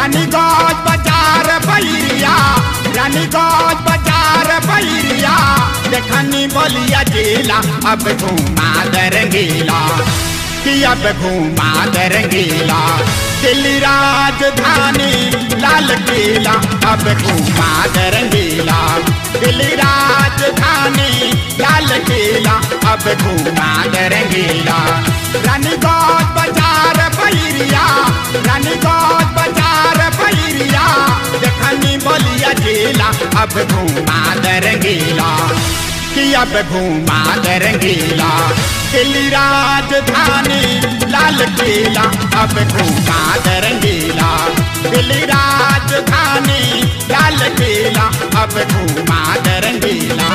रानीगंज बाजार बैरिया, रानीगंज बाजार बैरिया, देखनी बलिया जिला अब घूमा दरंगीला कि अब घूमा दरंगीला। दिल्ली राजधानी लाल किला अब घूमा दरंगीला, दिल्ली राजधानी लाल किला अब घूमा दरंगीला। रानीगंज बाजार बैरिया, रानीगंज बाजार बैरिया, देखनी बलिया जिला अब घूमा दरंगीला कि अब घूमा दरंगीला। दिल्ली राजधानी लाल किला अब घूमा दरंगीला, दिल्ली राजधानी लाल किला अब घूमा दरंगीला।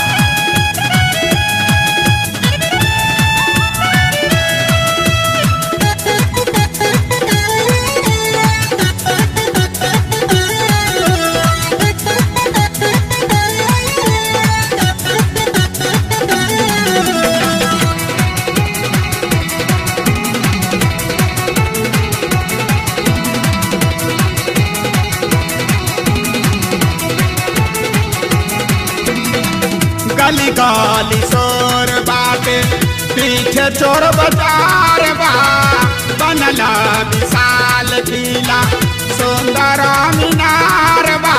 गली गली शोर बाटे, पीछे चोर बाजार बा, बनला विशाल किला सुंदर मीनार बा।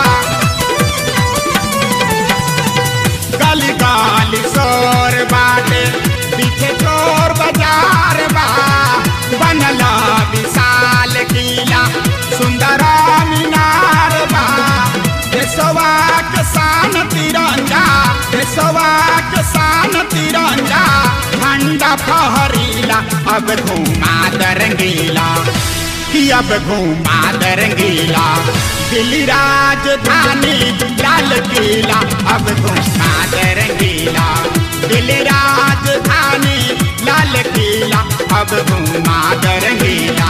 गली गली शोर बाटे, पीछे चोर बाजार बा, बनला विशाल किला सुंदर मीनार बा। देशवा के शान तिरंगा, देशवा के शान तिरंगा, झंडा फहरीला अब घूमा दरंगीला कि अब घूमा दरंगीला। दिल्ली राजधानी लाल किला अब घूमा दरंगीला, दिल्ली राजधानी लाल किला अब घूमा दरंगीला।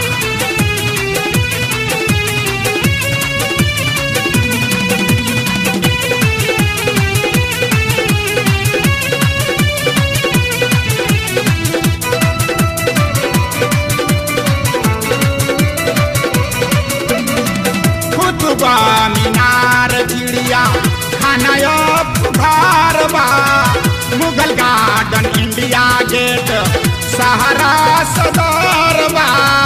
मीनार चिड़िया खाना घर बा, मुगल गार्डन इंडिया गेट सहारा सदर बा।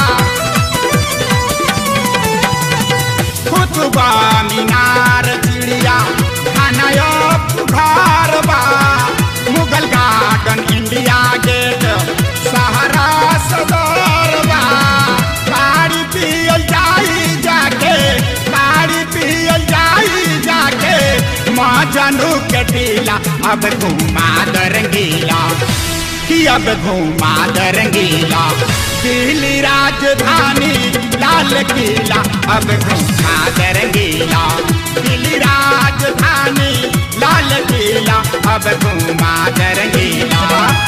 कुतुबा मीनार चिड़िया खाना घर बा, मुगल गार्डन इंडिया गेट सहारा सदर बा। गाड़ी पियल जाई जाके, गाड़ी पियल जाई जाके, माँ जानू के टीला अब घूमा दरंगीला कि अब घूमा दरंगीला। दिल्ली राजधानी लाल किला अब घूमा दरंगीला, दिल्ली राजधानी लाल किला अब घूमा दरंगीला।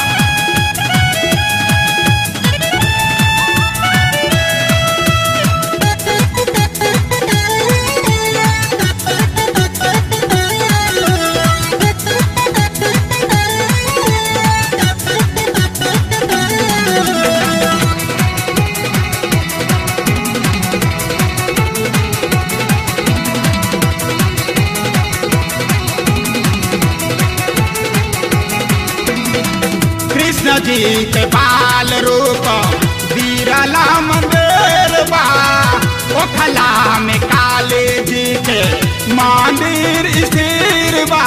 कृष्ण जी के बाल रूप बीरला मंदिर बा, ओखला में काली जी के मंदिर स्थिर बा।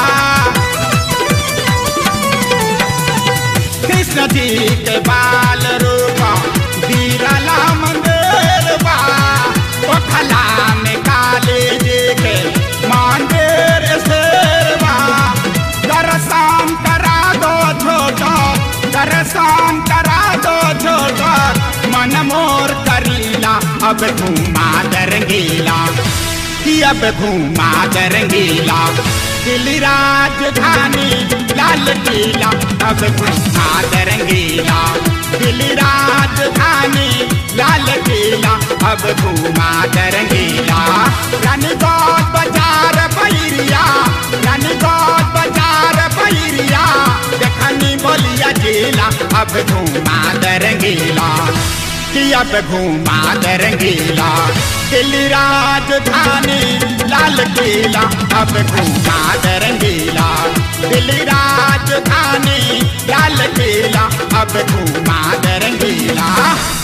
कृष्ण जी के बाल रूप बीरला मंदिर बा, ओखला में काली जी के मंदिर स्थिर बा। दर्शन करा दो छोटा, दर्शन करा दो छोटा, मन मोर करीला अब घूमा दरंगीला कि अब घूमा दरंगीला। दिल्ली राजधानी लाल किला अब घूमा दरंगीला, दिल्ली राजधानी लाल किला अब घूमा दरंगीला। रानीगंज बाजार बैरिया, रानीगंज बाजार बैरिया, देखनी बलिया जिला अब घूमा दरंगीला कि अब घूमा दे रंगीला दिल्ली राजधानी लाल किला अब घूमा दे रंगीला दिल्ली राजधानी लाल किला अब घूमा दे रंगीला।